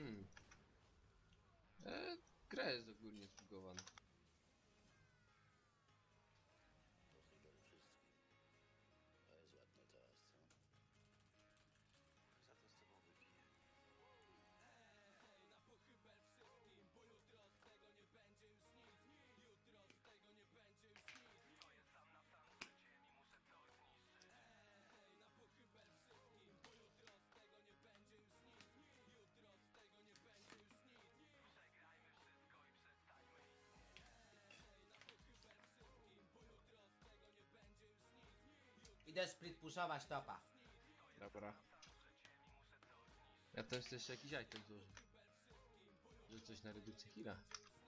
Gra jest ogólnie zbugowana. Pochybel wszystkim. To jest ładny toast, co? Za to z tobą wypiję. Na pochybel wszystkim, bo jutro z tego nie będzie już nic. Jutro z tego nie będzie już nic. Stoję sam na sam z życiem i muszę coś zniszczyć. Na pochybel wszystkim, bo jutro z tego nie będzie już nic. Jutro z tego nie będzie już nic. Przegrajmy wszystko i przestańmy istnieć. Na pochybel wszystkim, bo jutro z tego nie będzie już nic. Idę split puszować topa. Dobra. Ja też jeszcze jakiś item złożę. Że coś na redukcję heala.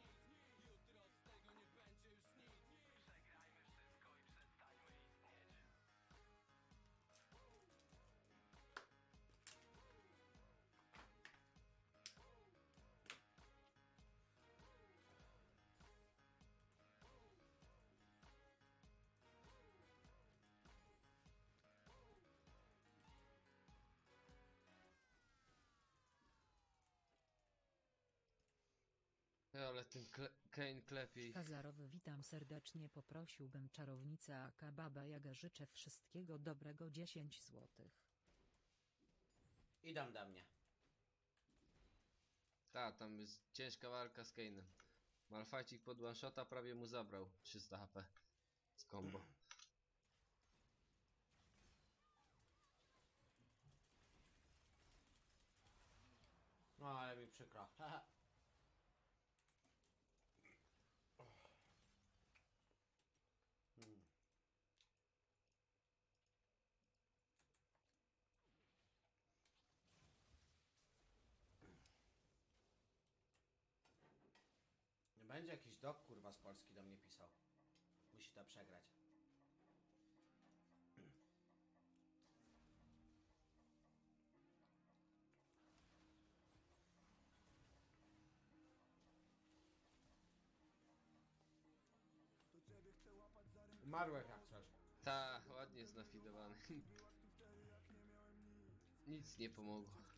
Ale ten Kane klepie. Kazarowy, witam serdecznie, poprosiłbym czarownicę aka Baba Jaga, życzę wszystkiego dobrego, 10 złotych. Idą do mnie. Ta, tam jest ciężka walka z Kane'em. Malfajcik pod one shota prawie mu zabrał 300 HP z combo. No ale mi przykro. Nie będzie jakiś dok kurwa z Polski do mnie pisał. Musi to przegrać. Umarłeś jak coś. Ta, ładnie znafidowany. Nic nie pomogło.